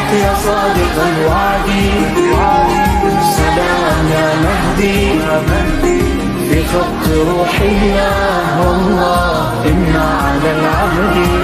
يا صادق الوعد، سلام يا مهدي في خط روح الله، والله إنا على العهد